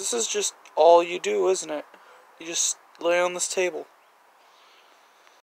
this is just all you do, isn't it? You just lay on this table.